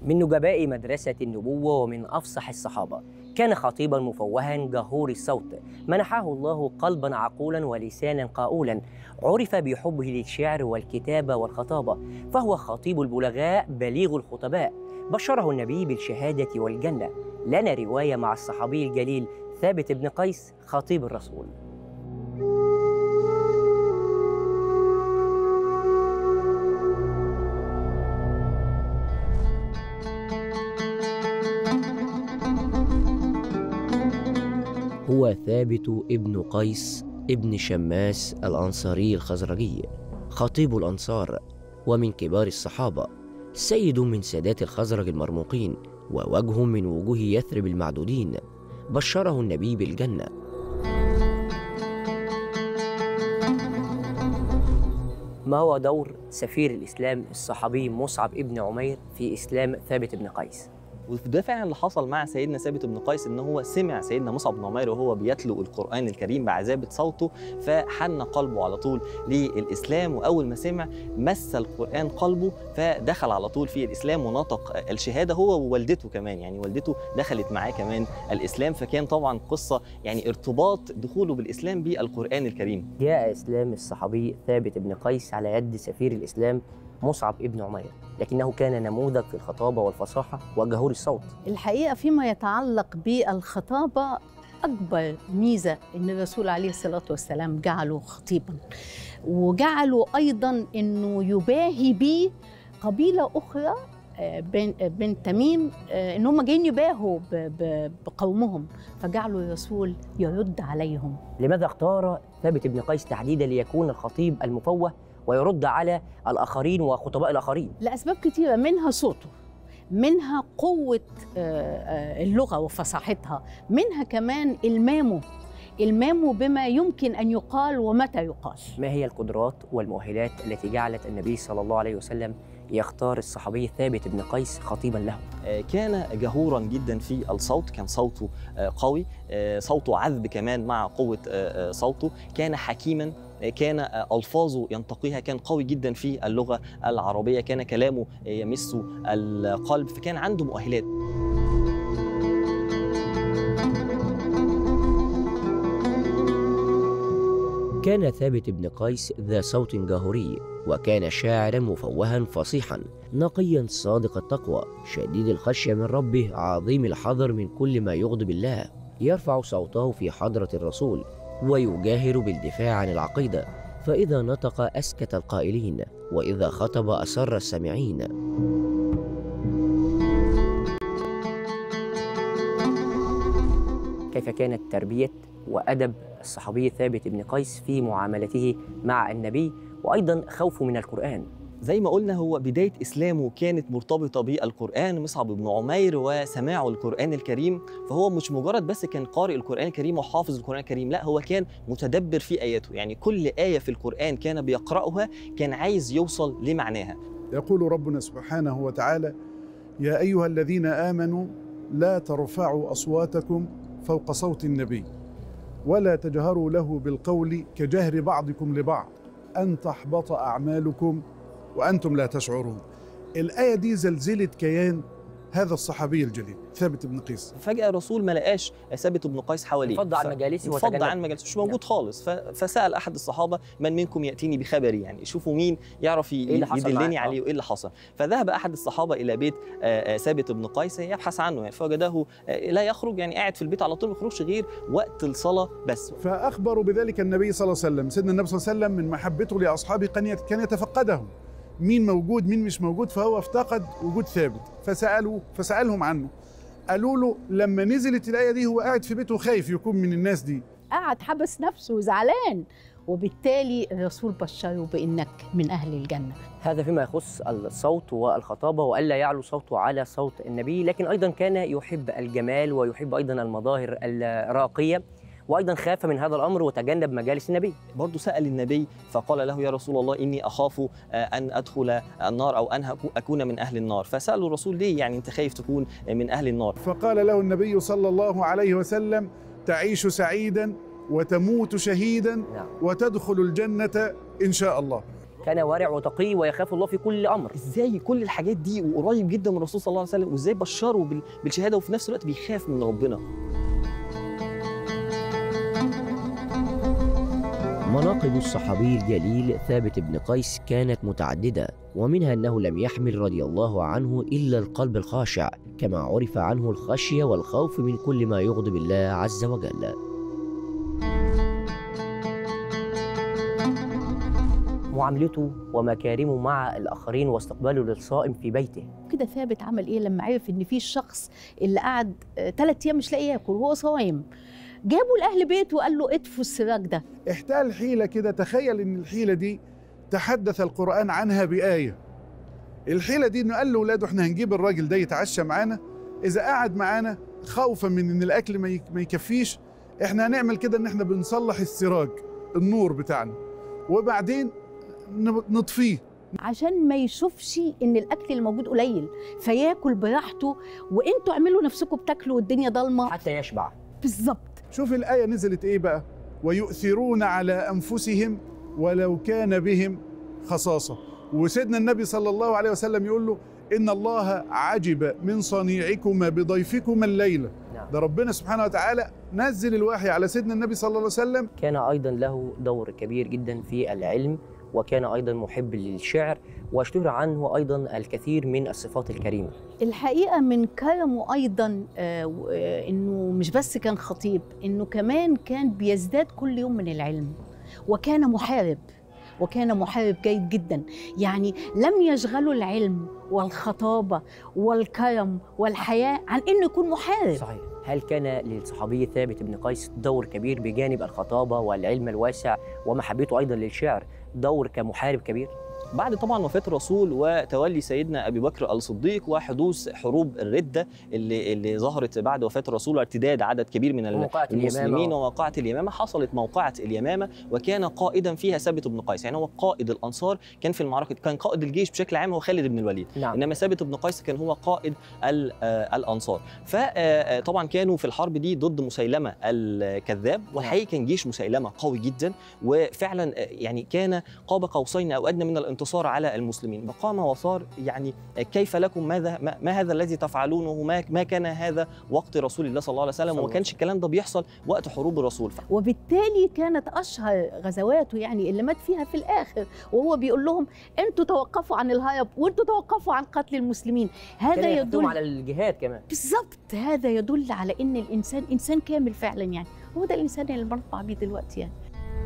من نجباء مدرسة النبوة ومن أفصح الصحابة، كان خطيباً مفوها جهور الصوت، منحه الله قلباً عقولاً ولساناً قاؤولاً، عرف بحبه للشعر والكتابة والخطابة، فهو خطيب البلغاء بليغ الخطباء، بشره النبي بالشهادة والجنة. لنا رواية مع الصحابي الجليل ثابت بن قيس خطيب الرسول. هو ثابت ابن قيس ابن شماس الأنصاري الخزرجي، خطيب الأنصار ومن كبار الصحابة، سيد من سادات الخزرج المرموقين، ووجه من وجوه يثرب المعدودين، بشره النبي بالجنة. ما هو دور سفير الإسلام الصحابي مصعب ابن عمير في إسلام ثابت بن قيس؟ وده فعلا اللي حصل مع سيدنا ثابت بن قيس، ان هو سمع سيدنا مصعب بن عمير وهو بيتلو القرآن الكريم بعذابة صوته، فحن قلبه على طول للإسلام، وأول ما سمع مس القرآن قلبه فدخل على طول في الإسلام ونطق الشهادة، هو ووالدته كمان، يعني والدته دخلت معاه كمان الإسلام، فكان طبعا قصة يعني ارتباط دخوله بالإسلام بالقرآن الكريم. جاء إسلام الصحابي ثابت بن قيس على يد سفير الإسلام مصعب ابن عمير، لكنه كان نموذج في الخطابة والفصاحة وجهور الصوت. الحقيقة فيما يتعلق بالخطابة، أكبر ميزة أن الرسول عليه الصلاة والسلام جعله خطيباً، وجعله أيضاً أنه يباهي به قبيلة أخرى بن تميم، ان هم جايين يباهوا بقومهم، فجعلوا الرسول يرد عليهم. لماذا اختار ثابت بن قيس تحديدا ليكون الخطيب المفوه ويرد على الآخرين وخطباء الآخرين؟ لأسباب كثيرة، منها صوته، منها قوة اللغة وفصاحتها، منها كمان إلمامه بما يمكن أن يقال ومتى يقال. ما هي القدرات والمؤهلات التي جعلت النبي صلى الله عليه وسلم يختار الصحابي ثابت بن قيس خطيبا له؟ كان جهورا جدا في الصوت، كان صوته قوي، صوته عذب كمان مع قوة صوته، كان حكيما، كان ألفاظه ينتقيها، كان قوي جدا في اللغة العربية، كان كلامه يمس القلب، فكان عنده مؤهلات. كان ثابت بن قيس ذا صوت جهوري، وكان شاعرا مفوها فصيحا نقيا صادق التقوى شديد الخشية من ربه عظيم الحذر من كل ما يغضب الله، يرفع صوته في حضرة الرسول ويجاهر بالدفاع عن العقيدة، فإذا نطق أسكت القائلين، وإذا خطب أسر السامعين. كيف كانت تربية وأدب الصحابي ثابت بن قيس في معاملته مع النبي، وأيضا خوفه من القرآن؟ زي ما قلنا، هو بداية إسلامه كانت مرتبطة بالقرآن، مصعب بن عمير وسماعه القرآن الكريم، فهو مش مجرد بس كان قارئ القرآن الكريم وحافظ القرآن الكريم، لا، هو كان متدبر في آياته، يعني كل آية في القرآن كان بيقرأها كان عايز يوصل لمعناها. يقول ربنا سبحانه وتعالى: يا أيها الذين آمنوا لا ترفعوا أصواتكم فوق صوت النبي ولا تجهروا له بالقول كجهر بعضكم لبعض أن تحبط أعمالكم وأنتم لا تشعرون. الآية دي زلزلت كيان هذا الصحابي الجليل ثابت بن قيس. فجأة الرسول ما لقاش ثابت بن قيس حواليه، فض عن مجالسه وتجنب عن مجالسه، مش موجود خالص. فسأل أحد الصحابة: من منكم يأتيني بخبري؟ يعني شوفوا مين يعرف يدلني عليه وإيه اللي حصل. فذهب أحد الصحابة إلى بيت ثابت بن قيس يبحث عنه، يعني فوجده لا يخرج، يعني قاعد في البيت على طول، ما يخرجش غير وقت الصلاة بس. فأخبروا بذلك النبي صلى الله عليه وسلم. سيدنا النبي صلى الله عليه وسلم من محبته لأصحابه كان يتفقدهم، مين موجود مين مش موجود، فهو افتقد وجود ثابت، فسألهم عنه، قالوا له لما نزلت الآية دي هو قاعد في بيته خايف يكون من الناس دي، قاعد حبس نفسه زعلان، وبالتالي الرسول بشره بأنك من أهل الجنة. هذا فيما يخص الصوت والخطابة، وألا يعلو صوته على صوت النبي، لكن أيضا كان يحب الجمال ويحب أيضا المظاهر الراقية، وأيضا خاف من هذا الأمر وتجنب مجالس النبي. برضه سأل النبي فقال له: يا رسول الله، إني أخاف أن أدخل النار أو أن أكون من أهل النار. فسأله الرسول: ليه يعني أنت خايف تكون من أهل النار؟ فقال له النبي صلى الله عليه وسلم: تعيش سعيدا وتموت شهيدا وتدخل الجنة إن شاء الله. كان ورع وتقي ويخاف الله في كل امر. ازاي كل الحاجات دي وقريب جدا من الرسول صلى الله عليه وسلم، وازاي بشره بالشهاده وفي نفس الوقت بيخاف من ربنا. مناقب الصحابي الجليل ثابت بن قيس كانت متعددة، ومنها أنه لم يحمل رضي الله عنه إلا القلب الخاشع، كما عرف عنه الخشية والخوف من كل ما يغضب الله عز وجل. معاملته ومكارمه مع الآخرين واستقباله للصائم في بيته. كده ثابت عمل ايه لما عرف ان في الشخص اللي قعد 3 ايام مش لاقي ياكل وهو صايم، جابوا لاهل بيته وقال له اطفوا السراج ده. احتال حيلة كده، تخيل ان الحيلة دي تحدث القرآن عنها بآية. الحيلة دي انه قال لاولاده احنا هنجيب الراجل ده يتعشى معانا، اذا قعد معانا خوفا من ان الاكل ما يكفيش، احنا هنعمل كده ان احنا بنصلح السراج النور بتاعنا وبعدين نطفيه عشان ما يشوفش ان الاكل الموجود قليل فياكل براحته، وانتوا اعملوا نفسكم بتاكلوا والدنيا ضلمه حتى يشبع. بالظبط. شوف الآية نزلت ايه بقى؟ ويؤثرون على أنفسهم ولو كان بهم خصاصة. وسيدنا النبي صلى الله عليه وسلم يقول له إن الله عجب من صنيعكما بضيفكما الليلة. نعم. ده ربنا سبحانه وتعالى نزل الوحي على سيدنا النبي صلى الله عليه وسلم. كان أيضا له دور كبير جدا في العلم، وكان أيضا محب للشعر، واشتهر عنه أيضا الكثير من الصفات الكريمة. الحقيقة من كرمه أيضا إنه مش بس كان خطيب، إنه كمان كان بيزداد كل يوم من العلم، وكان محارب جيد جدا. يعني لم يشغله العلم والخطابة والكرم والحياة عن إنه يكون محارب. صحيح. هل كان للصحابي ثابت بن قيس دور كبير بجانب الخطابة والعلم الواسع ومحبته أيضا للشعر، دور كمحارب كبير؟ بعد طبعا وفاة الرسول وتولي سيدنا أبي بكر الصديق وحدوث حروب الردة اللي ظهرت بعد وفاة الرسول وارتداد عدد كبير من المسلمين وموقعة اليمامة، حصلت موقعة اليمامة وكان قائدا فيها ثابت بن قيس. يعني هو قائد الأنصار، كان في المعركة، كان قائد الجيش بشكل عام هو خالد بن الوليد. نعم. إنما ثابت بن قيس كان هو قائد الأنصار. فطبعا كانوا في الحرب دي ضد مسيلمة الكذاب، والحقيقة كان جيش مسيلمة قوي جدا، وفعلا يعني كان قاب قوسين أو أدنى من الانتصار على المسلمين. فقام وصار يعني كيف لكم ما هذا الذي تفعلونه، ما كان هذا وقت رسول الله صلى الله عليه وسلم، وما كانش الكلام ده بيحصل وقت حروب الرسول. وبالتالي كانت اشهر غزواته يعني اللي مات فيها في الاخر وهو بيقول لهم انتوا توقفوا عن الهرب وانتوا توقفوا عن قتل المسلمين. هذا يدل على الجهاد كمان. بالظبط. هذا يدل على ان الانسان انسان كامل فعلا. يعني هو ده الانسان اللي بنرفع بيه دلوقتي. يعني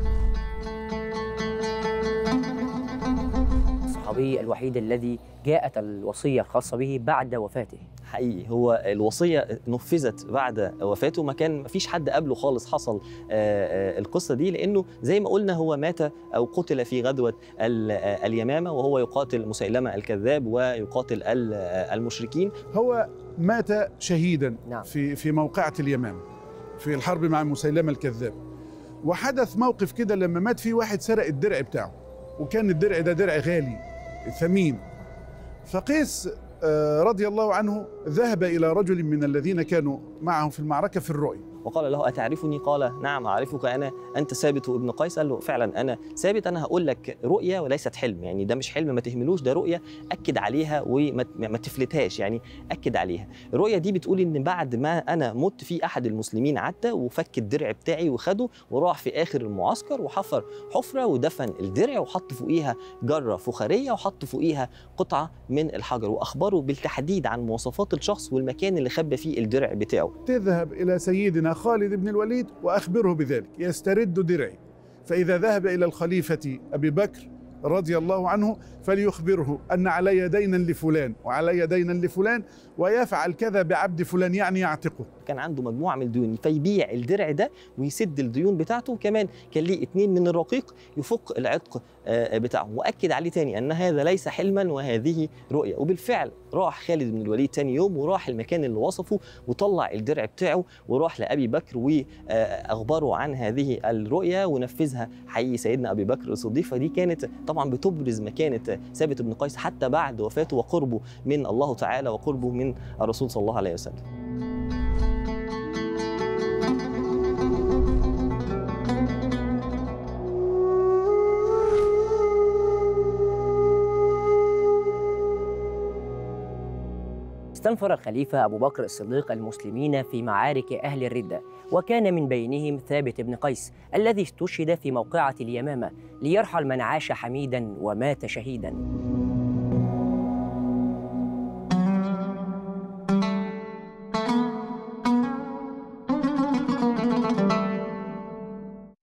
الصحابي الوحيد الذي جاءت الوصية الخاصة به بعد وفاته. حقيقي هو الوصية نفذت بعد وفاته، ما فيش حد قبله خالص حصل القصة دي، لأنه زي ما قلنا هو مات أو قتل في غزوة اليمامة وهو يقاتل مسيلمة الكذاب ويقاتل المشركين. هو مات شهيدا. نعم. في موقعة اليمامة في الحرب مع مسيلمة الكذاب. وحدث موقف كده لما مات فيه واحد سرق الدرع بتاعه، وكان الدرع ده درع غالي ثمين. فقيس رضي الله عنه ذهب إلى رجل من الذين كانوا معه في المعركة في الرؤيا وقال له أتعرفني؟ قال نعم أعرفك، أنت ثابت ابن قيس. قال له فعلا أنا ثابت، أنا هقول لك رؤية وليست حلم، يعني ده مش حلم ما تهملوش، ده رؤية أكد عليها وما تفلتهاش، يعني أكد عليها. الرؤية دي بتقول إن بعد ما أنا مت في أحد المسلمين عدى وفك الدرع بتاعي وخده وراح في آخر المعسكر وحفر حفرة ودفن الدرع وحط فوقيها جرة فخارية وحط فوقيها قطعة من الحجر، وأخبره بالتحديد عن مواصفات الشخص والمكان اللي خبى فيه الدرع بتاعه. تذهب إلى سيدنا خالد بن الوليد وأخبره بذلك يسترد درعي، فإذا ذهب إلى الخليفة أبي بكر رضي الله عنه فليخبره أن علي دينا لفلان وعلي دينا لفلان ويفعل كذا بعبد فلان، يعني يعتقه. كان عنده مجموعة من الديون فيبيع الدرع ده ويسد الديون بتاعته، وكمان كان ليه 2 من الرقيق يفك العتق بتاعه. وأكد عليه تاني أن هذا ليس حلما وهذه رؤية. وبالفعل راح خالد بن الوليد تاني يوم وراح المكان اللي وصفه وطلع الدرع بتاعه وراح لأبي بكر وأخبره عن هذه الرؤية ونفذها حقيقي سيدنا أبي بكر الصديق. فدي كانت طبعا بتبرز مكانة ثابت بن قيس حتى بعد وفاته وقربه من الله تعالى وقربه من الرسول صلى الله عليه وسلم. استنفر الخليفة أبو بكر الصديق المسلمين في معارك أهل الردة، وكان من بينهم ثابت بن قيس الذي استشهد في موقعة اليمامة، ليرحل من عاش حميدا ومات شهيدا.